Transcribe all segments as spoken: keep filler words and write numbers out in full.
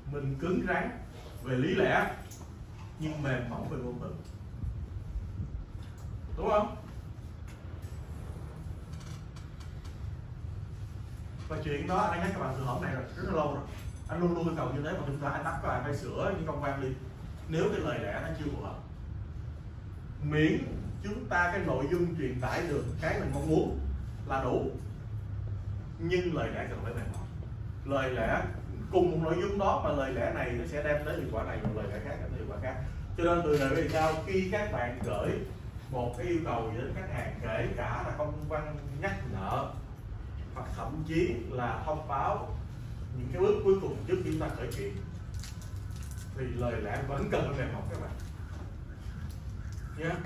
mình cứng rắn về lý lẽ nhưng mềm mỏng về ngôn từ, đúng không? Và chuyện đó anh nhắc các bạn từ hổm này rồi, rất là lâu rồi. Anh luôn luôn yêu cầu như thế, mà chúng ta anh bắt các bạn phải sửa những công văn đi nếu cái lời lẽ nó chưa phù hợp. Miễn chúng ta cái nội dung truyền tải được cái mình mong muốn là đủ, nhưng lời lẽ cần phải mềm mỏng. Lời lẽ cùng một nội dung đó mà lời lẽ này nó sẽ đem tới hiệu quả này, một lời lẽ khác đem tới hiệu quả khác. Cho nên từ này về sau khi các bạn gửi một cái yêu cầu gì đến khách hàng, kể cả là công văn nhắc nợ hoặc thậm chí là thông báo những cái bước cuối cùng trước khi chúng ta khởi kiện, thì lời lẽ vẫn cần phải mềm mỏng các bạn nhé. Yeah.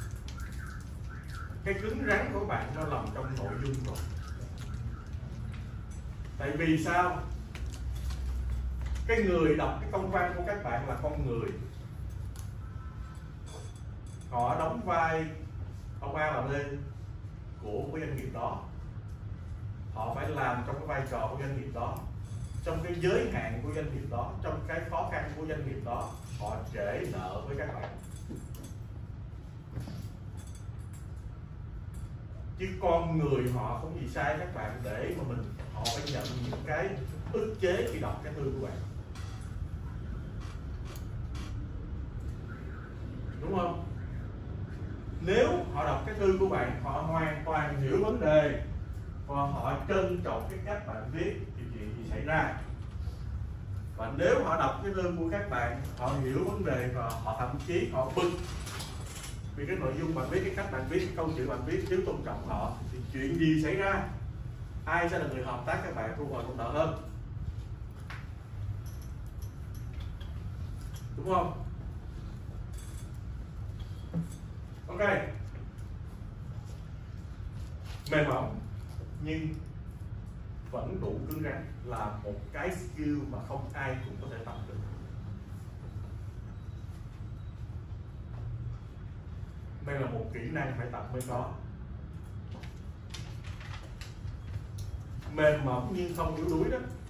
Cái cứng rắn của bạn nó nằm trong nội dung rồi. Tại vì sao? Cái người đọc cái công văn của các bạn là con người, họ đóng vai ông A và B của cái doanh nghiệp đó, họ phải làm trong cái vai trò của doanh nghiệp đó, trong cái giới hạn của doanh nghiệp đó, trong cái khó khăn của doanh nghiệp đó, họ trễ nợ với các bạn. Chứ con người họ không gì sai các bạn để mà mình họ phải nhận những cái ức chế khi đọc cái thư của bạn, đúng không? Nếu họ đọc cái thư của bạn, họ hoàn toàn hiểu vấn đề và họ trân trọng cái cách bạn viết thì chuyện gì xảy ra. Và nếu họ đọc cái thư của các bạn, họ hiểu vấn đề và họ thậm chí họ bực vì cái nội dung bạn viết, cái cách bạn viết, cái câu chữ bạn viết thiếu tôn trọng họ, thì chuyện gì xảy ra? Ai sẽ là người hợp tác các bạn thu hồi công nợ hơn, đúng không? Ok, mềm mỏng nhưng vẫn đủ cứng rắn là một cái skill mà không ai cũng có thể tập được. Đây là một kỹ năng phải tập mới có. Mềm mỏng nhưng không yếu đuối đó